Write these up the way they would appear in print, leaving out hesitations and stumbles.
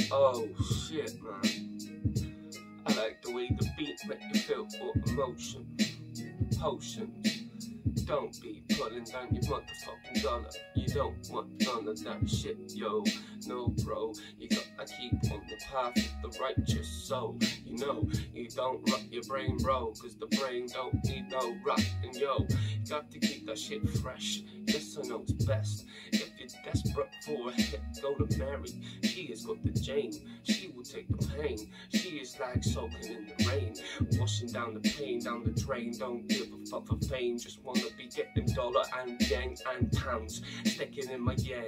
Oh shit, man. I like the way the beat make you feel all emotion. Potions. Don't be pulling down your motherfucking dollar. You don't want none of that shit, yo. No, bro, you gotta keep on the path of the righteous soul. You know, you don't rot your brain, bro, cause the brain don't need no rotting, yo. You got to keep that shit fresh. Yes, I know it's best. If you're desperate for a hit, go to Mary. She has got the Jane. She will take the pain. She is like soaking in the rain, washing down the pain down the drain. Don't give a fuck for fame. Just wanna be getting dollar and yen and pounds sticking in my yeah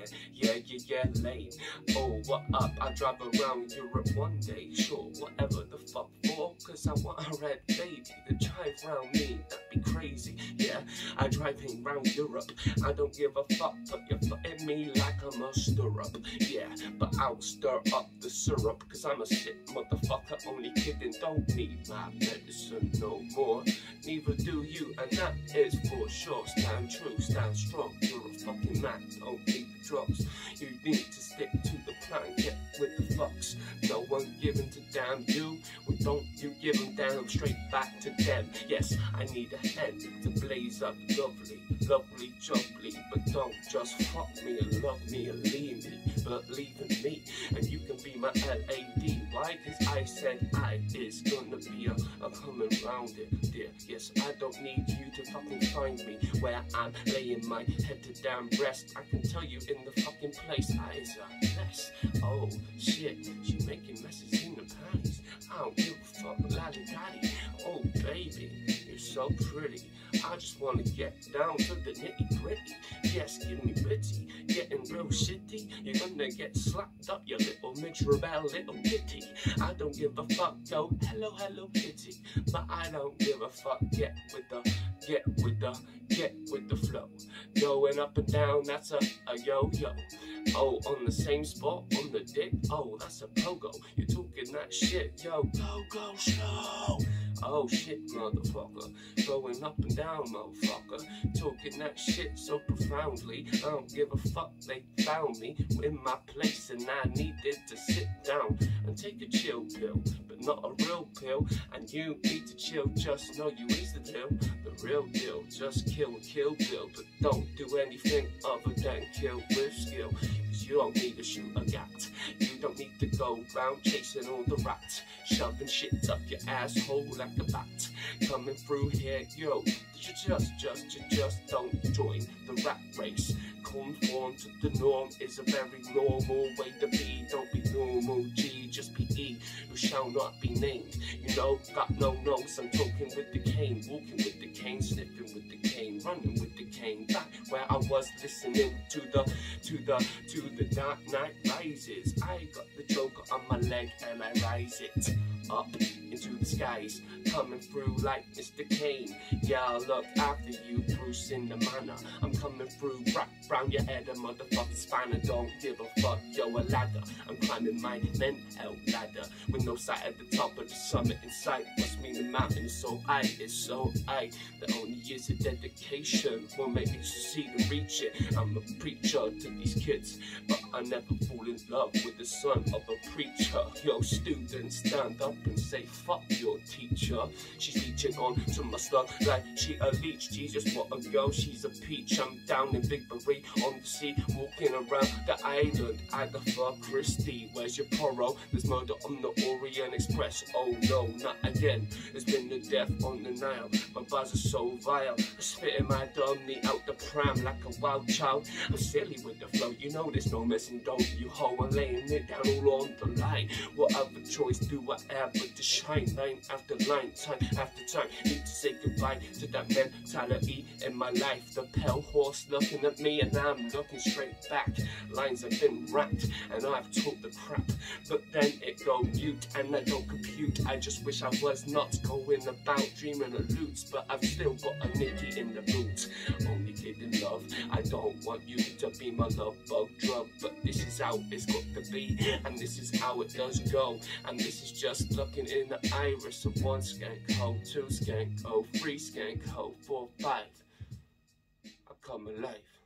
lane. Oh, what up? I drive around Europe one day. Sure, whatever the fuck for, cause I want a red lady to drive round me. That'd be crazy. Yeah, I driving round Europe. I don't give a fuck. Put your foot in me like I'm a stirrup. Yeah, but I'll stir up the syrup, cause I'm a sick motherfucker. Only kidding, don't need my medicine no more. Neither do you, and that is for sure. Stand true, stand strong. You're a fucking man, don't need the drugs. You need to stick to the plan, get with the fucks. No one giving to damn you. Well, don't you give them down, straight back to them. Yes, I need a head to blaze up lovely, lovely, jubbly. But don't just fuck me and love me and leave me. Believe in me, and you can be my LAD. Why? Cause I said I is gonna be a coming round it, dear. Yes, I don't need you to fucking find me where I'm laying my head to damn rest. I can tell you in the fucking place I is a mess. Oh shit, she making messes in the panties. I don't give a fuck, laddie daddy. Oh baby, you're so pretty. I just wanna get down to the nitty gritty. Yes, give me pity, getting real shitty. You're gonna get slapped up, you little miserable little kitty. I don't give a fuck, yo, hello, hello kitty. But I don't give a fuck, get with the flow. Going up and down, that's a yo-yo. Oh, on the same spot, on the dick, oh, that's a pogo. You're talking that shit, yo, go slow. Oh shit, motherfucker, going up and down, motherfucker, talking that shit so profoundly. I don't give a fuck, they found me in my place and I needed to sit down and take a chill pill, but not a real pill. And you need to chill, just know you is the deal, the real deal. Just kill Bill, but don't do anything other than kill with skill. You don't need to shoot a gat. You don't need to go round chasing all the rats, shoving shit up your asshole like a bat. Coming through here, yo, you just don't join the rat race. Conform to the norm is a very normal way to be. Don't be normal, G, just be E, who shall not be named. You know, got no nose, I'm talking with the cane, walking with the cane, sniffing with the cane, running with the cane. Back where I was listening to the dark night rises. I got the joker on my leg and I rise it up into the skies, coming through like Mr. Kane. Yeah, I'll look after you, Bruce in the manor. I'm coming through, wrap round your head, a motherfucking spanner. Don't give a fuck, yo, a ladder. I'm climbing my mental ladder with no sight at the top of the summit in sight. Must mean the mountain is so high, it's so high. The only years of dedication will make me succeed and reach it. I'm a preacher to these kids, but I never fall in love with the son of a preacher. Yo, students, stand up and say fuck your teacher. She's leeching on to my stuff like she a leech. Jesus, what a girl, she's a peach. I'm down in Big Marie on the sea, walking around the island. Agatha Christie, where's your poro? There's murder on the Orient Express. Oh no, not again. There's been the death on the Nile. My buzz is so vile, spitting my dummy out the pram like a wild child. I'm silly with the flow, you know there's no messing, don't you ho? I'm laying it down all on the line. What other choice do I have but to shine? Line after line, time after time. Need to say goodbye to that mentality in my life. The pale horse looking at me and I'm looking straight back. Lines have been racked and I've talked the crap, but then it go mute and I don't compute. I just wish I was not going about dreaming of loots, but I've still got a Nicky in the boot. Only kidding, love, I don't want you to be my love bug drug, but this is how it's got to be, and this is how it does go. And this is just looking in the iris of 1 skank ho, 2 skank ho, 3 skank ho, 4, 5. I come alive.